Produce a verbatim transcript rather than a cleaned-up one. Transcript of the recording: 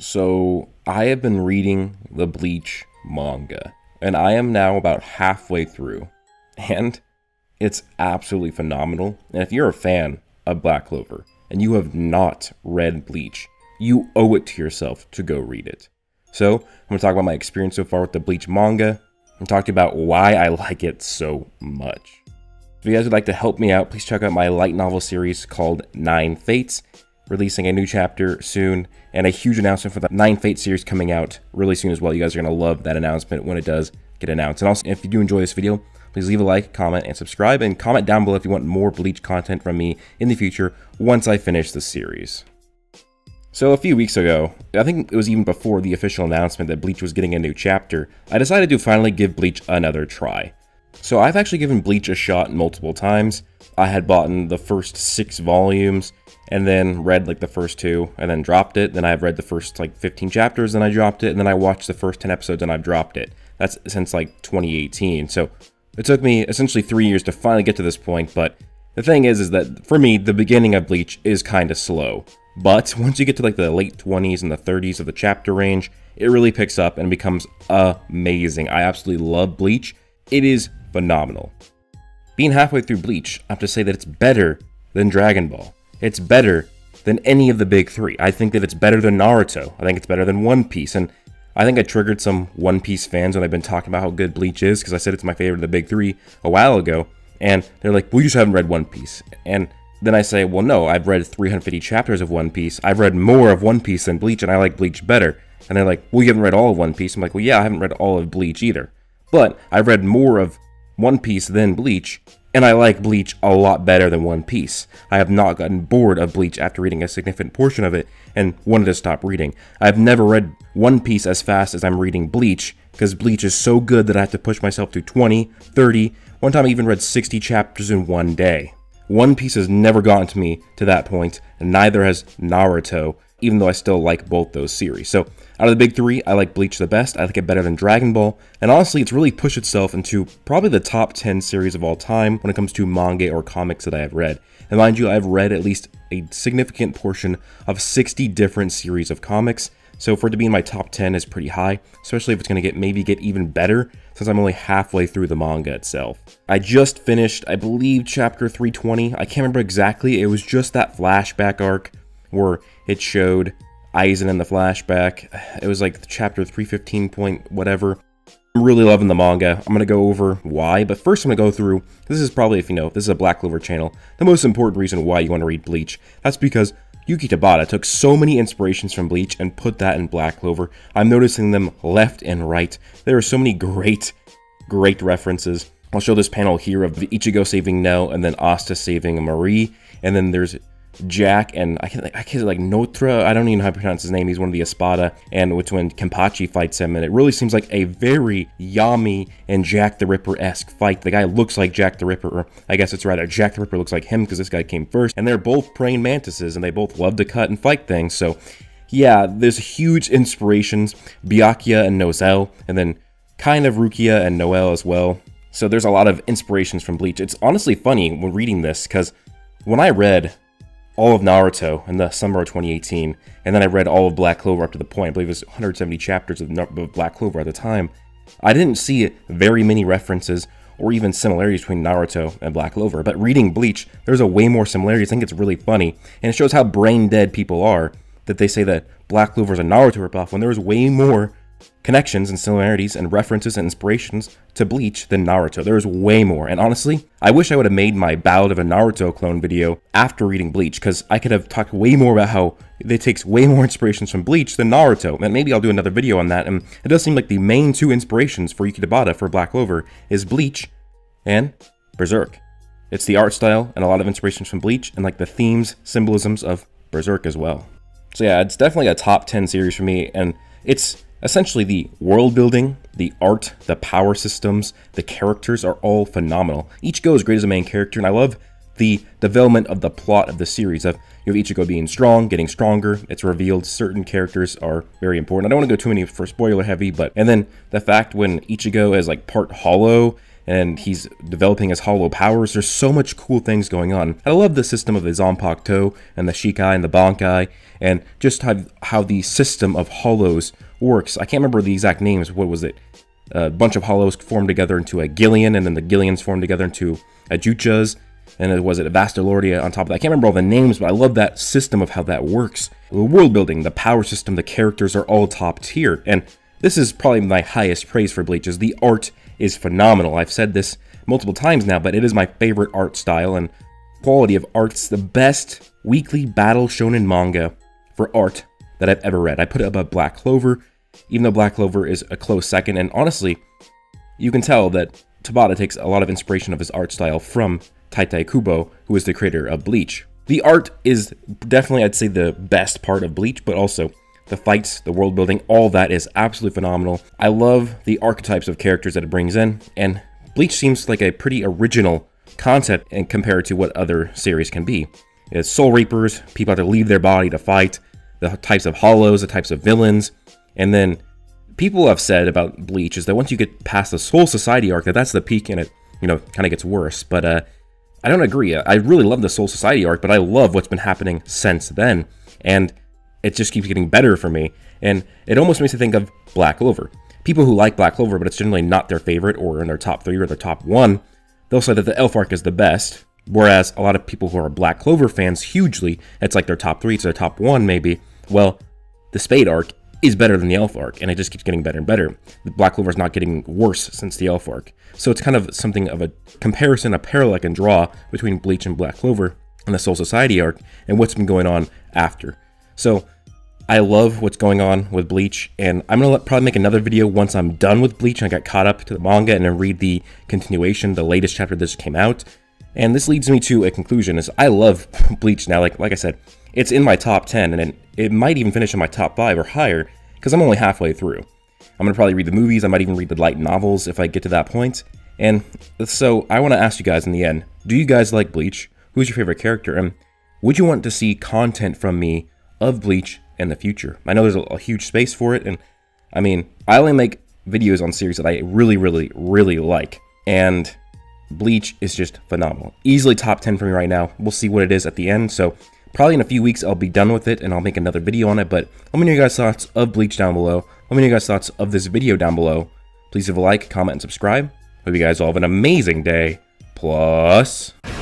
So, I have been reading the Bleach manga, and I am now about halfway through, and it's absolutely phenomenal. And if you're a fan of Black Clover, and you have not read Bleach, you owe it to yourself to go read it. So, I'm going to talk about my experience so far with the Bleach manga, and talk to you about why I like it so much. If you guys would like to help me out, please check out my light novel series called Nine Fates, releasing a new chapter soon, and a huge announcement for the Nine Fates series coming out really soon as well. You guys are going to love that announcement when it does get announced. And also, if you do enjoy this video, please leave a like, comment, and subscribe, and comment down below if you want more Bleach content from me in the future once I finish the series. So a few weeks ago, I think it was even before the official announcement that Bleach was getting a new chapter, I decided to finally give Bleach another try. So I've actually given Bleach a shot multiple times. I had bought in the first six volumes, and then read like the first two, and then dropped it. Then I've read the first like fifteen chapters, and I dropped it, and then I watched the first ten episodes, and I've dropped it. That's since like twenty eighteen. So it took me essentially three years to finally get to this point, but the thing is, is that for me, the beginning of Bleach is kind of slow. But once you get to like the late twenties and the thirties of the chapter range, it really picks up and becomes amazing. I absolutely love Bleach. It is phenomenal. Being halfway through Bleach, I have to say that it's better than Dragon Ball. It's better than any of the big three. I think that it's better than Naruto. I think it's better than One Piece. And I think I triggered some One Piece fans when I've been talking about how good Bleach is, because I said it's my favorite of the big three a while ago. And they're like, well, you just haven't read One Piece. And then I say, well, no, I've read three hundred fifty chapters of One Piece. I've read more of One Piece than Bleach, and I like Bleach better. And they're like, well, you haven't read all of One Piece. I'm like, well, yeah, I haven't read all of Bleach either. But I've read more of One Piece than Bleach, and I like Bleach a lot better than One Piece. I have not gotten bored of Bleach after reading a significant portion of it and wanted to stop reading. I've never read One Piece as fast as I'm reading Bleach, because Bleach is so good that I have to push myself to twenty, thirty, one time I even read sixty chapters in one day. One Piece has never gotten to me to that point, and neither has Naruto, even though I still like both those series. So, out of the big three, I like Bleach the best. I like it better than Dragon Ball, and honestly, it's really pushed itself into probably the top ten series of all time when it comes to manga or comics that I have read. And mind you, I've read at least a significant portion of sixty different series of comics, so for it to be in my top ten is pretty high, especially if it's going to get maybe get even better, since I'm only halfway through the manga itself. I just finished, I believe, chapter three twenty. I can't remember exactly. It was just that flashback arc where it showed Aizen in the flashback. It was like chapter three fifteen point whatever. I'm really loving the manga. I'm going to go over why, but first I'm going to go through, this is probably, if you know, this is a Black Clover channel, the most important reason why you want to read Bleach. That's because Yuki Tabata took so many inspirations from Bleach and put that in Black Clover. I'm noticing them left and right. There are so many great, great references. I'll show this panel here of Ichigo saving Nell, and then Asta saving Marie, and then there's Jack, and I can't, I can't like Notre, I don't even know how to pronounce his name, he's one of the Espada, and which when Kenpachi fights him, and it really seems like a very Yami and Jack the Ripper-esque fight. The guy looks like Jack the Ripper, or I guess it's rather Jack the Ripper looks like him, because this guy came first, and they're both praying mantises, and they both love to cut and fight things, so yeah, there's huge inspirations, Byakuya and Nozel, and then kind of Rukia and Noel as well, so there's a lot of inspirations from Bleach. It's honestly funny when reading this, because when I read all of Naruto in the summer of twenty eighteen, and then I read all of Black Clover up to the point, I believe it was one hundred seventy chapters of Black Clover at the time, I didn't see very many references or even similarities between Naruto and Black Clover, but reading Bleach, there's a way more similarities. I think it's really funny, and it shows how brain dead people are, that they say that Black Clover is a Naruto ripoff, when there's way more connections and similarities and references and inspirations to Bleach than Naruto. There's way more, and honestly, I wish I would have made my Ballad of a Naruto clone video after reading Bleach, because I could have talked way more about how it takes way more inspirations from Bleach than Naruto, and maybe I'll do another video on that. And it does seem like the main two inspirations for Yuki Tabata for Black Clover is Bleach and Berserk. It's the art style and a lot of inspirations from Bleach, and like the themes, symbolisms of Berserk as well. So yeah, it's definitely a top ten series for me, and it's essentially the world building, the art, the power systems, the characters are all phenomenal. Ichigo is great as a main character, and I love the development of the plot of the series. Of you have Ichigo being strong, getting stronger. It's revealed certain characters are very important. I don't want to go too many for spoiler heavy, but and then the fact when Ichigo is like part hollow, and he's developing his hollow powers. There's so much cool things going on. I love the system of the Zanpakuto and the Shikai and the Bankai, and just how, how the system of hollows works. I can't remember the exact names. What was it? A bunch of hollows formed together into a Gillian, and then the Gillians formed together into a Juchas, and it was it a Vastalordia on top of that. I can't remember all the names, but I love that system of how that works. The world building, the power system, the characters are all top tier, and this is probably my highest praise for Bleach, is the art is phenomenal. I've said this multiple times now, but it is my favorite art style and quality of art. It's the best weekly battle shonen manga for art that I've ever read. I put it above Black Clover, even though Black Clover is a close second, and honestly, you can tell that Tabata takes a lot of inspiration of his art style from Taitai Kubo, who is the creator of Bleach. The art is definitely, I'd say, the best part of Bleach, but also the fights, the world building, all that is absolutely phenomenal. I love the archetypes of characters that it brings in, and Bleach seems like a pretty original concept and compared to what other series can be. It's Soul Reapers, people have to leave their body to fight, the types of hollows, the types of villains, and then people have said about Bleach is that once you get past the Soul Society arc, that that's the peak, and it, you know, kind of gets worse. But uh, I don't agree. I really love the Soul Society arc, but I love what's been happening since then, and it just keeps getting better for me, and it almost makes me think of Black Clover. People who like Black Clover, but it's generally not their favorite, or in their top three, or their top one, they'll say that the Elf arc is the best, whereas a lot of people who are Black Clover fans hugely, it's like their top three, it's their top one maybe. Well, the Spade arc is better than the Elf arc, and it just keeps getting better and better. The Black Clover is not getting worse since the Elf arc. So it's kind of something of a comparison, a parallel I can draw between Bleach and Black Clover and the Soul Society arc, and what's been going on after. So I love what's going on with Bleach, and I'm going to probably make another video once I'm done with Bleach and I got caught up to the manga and then read the continuation, the latest chapter that just came out. And this leads me to a conclusion, is I love Bleach now. Like like I said, it's in my top ten, and it, it might even finish in my top five or higher, because I'm only halfway through. I'm going to probably read the movies, I might even read the light novels if I get to that point. And so I want to ask you guys in the end, do you guys like Bleach? Who's your favorite character? And would you want to see content from me of Bleach in the future? I know there's a, a huge space for it, and I mean, I only make videos on series that I really, really, really like, and Bleach is just phenomenal. Easily top ten for me right now. We'll see what it is at the end, so probably in a few weeks I'll be done with it and I'll make another video on it, but let me know your guys' thoughts of Bleach down below. Let me know your guys' thoughts of this video down below. Please leave a like, comment, and subscribe. Hope you guys all have an amazing day. Plus...